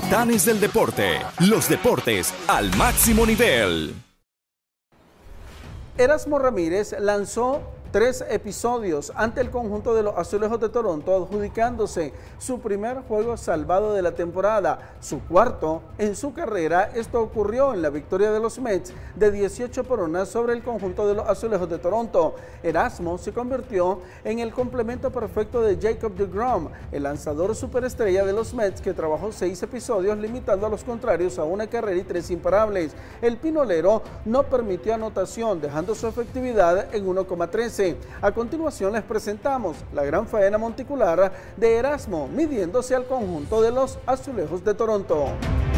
Titanes del Deporte, los deportes al máximo nivel. Erasmo Ramírez lanzó 3 episodios ante el conjunto de los Azulejos de Toronto, adjudicándose su primer juego salvado de la temporada, su cuarto en su carrera. Esto ocurrió en la victoria de los Mets de 18-1 sobre el conjunto de los Azulejos de Toronto. Erasmo se convirtió en el complemento perfecto de Jacob deGrom, el lanzador superestrella de los Mets, que trabajó 6 episodios limitando a los contrarios a una carrera y 3 imparables. El pinolero no permitió anotación, dejando su efectividad en 1,13. A continuación les presentamos la gran faena monticular de Erasmo midiéndose al conjunto de los Azulejos de Toronto.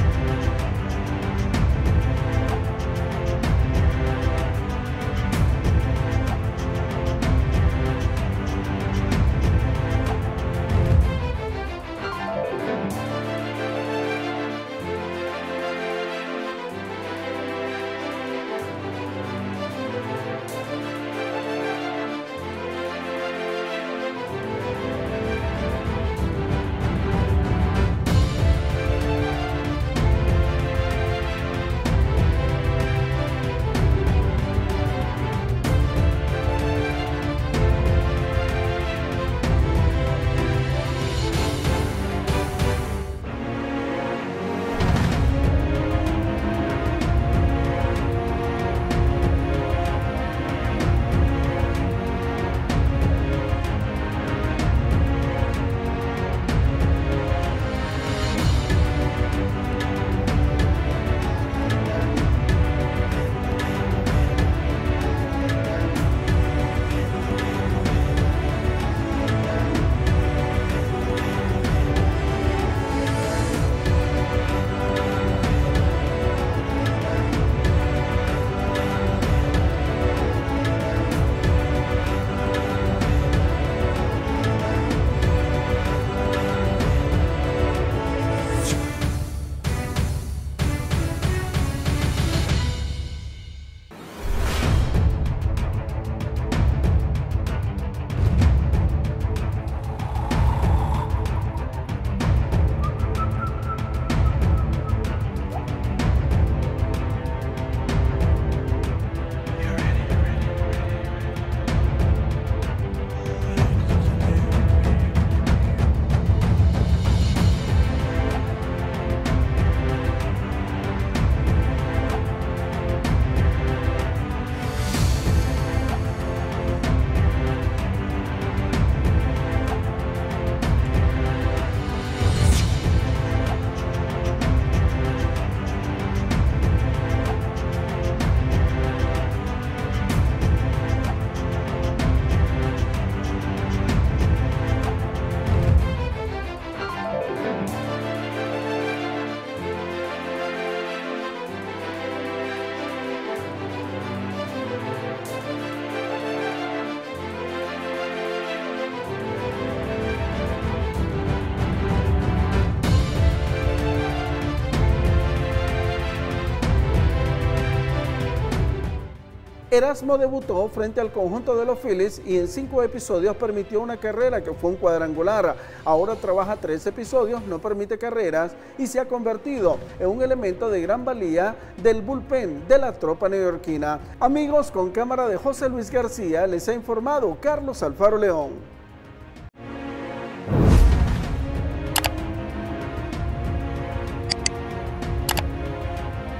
Erasmo debutó frente al conjunto de los Phillies y en 5 episodios permitió una carrera que fue un cuadrangular. Ahora trabaja 3 episodios, no permite carreras y se ha convertido en un elemento de gran valía del bullpen de la tropa neoyorquina. Amigos, con cámara de José Luis García, les ha informado Carlos Alfaro León.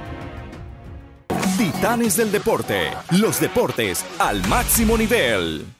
Titanes del Deporte, los deportes al máximo nivel.